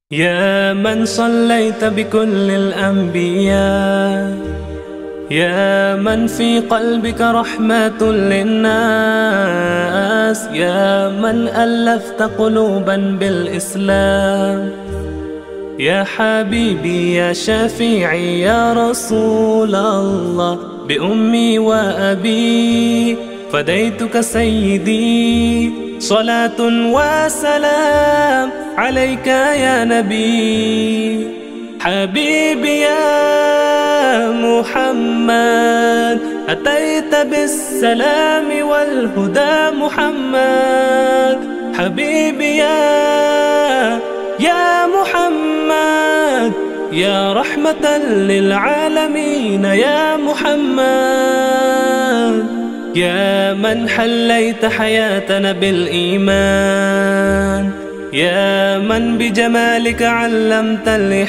يا من صليت بكل الأنبياء، يا من في قلبك رحمة للناس، يا من ألفت قلوبا بالإسلام، يا حبيبي يا شفيعي يا رسول الله، بأمي وأبي فديتك سيدي، صلاة وسلام عليك يا نبي. حبيبي يا محمد أتيت بالسلام والهدى محمد، حبيبي يا محمد يا رحمة للعالمين يا محمد، يا من حليت حياتنا بالإيمان، يا من بجمالك علمت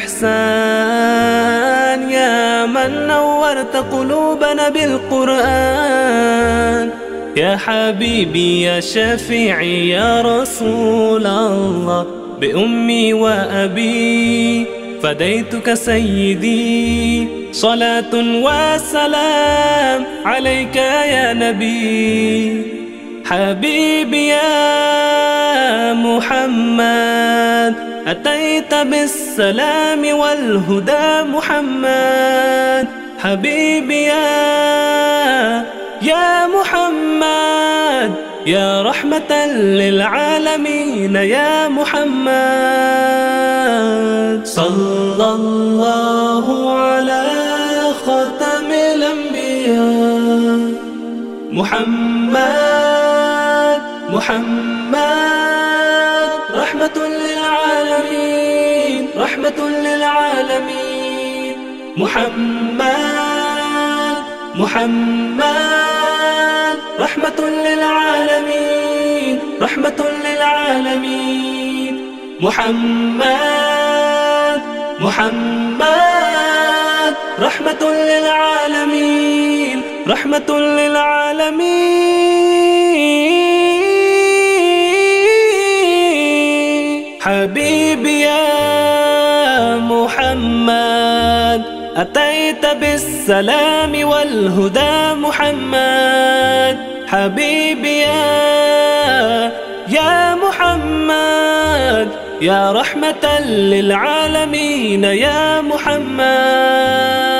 الإحسان، يا من نورت قلوبنا بالقرآن، يا حبيبي يا شفيعي يا رسول الله، بأمي وأبي فديتك سيدي، صلاة وسلام عليك يا نبي. حبيبي يا محمد أتيت بالسلام والهدى محمد، حبيبي يا محمد يا رحمة للعالمين يا محمد. صلى الله على خاتم الأنبياء محمد، محمد رحمة للعالمين، رحمة للعالمين، محمد، محمد رحمة للعالمين، رحمة للعالمين، محمد، محمد رحمة للعالمين، رحمة للعالمين. حبيبي يا محمد أتيت بالسلام والهدى محمد، حبيبي يا محمد يا رحمة للعالمين يا محمد.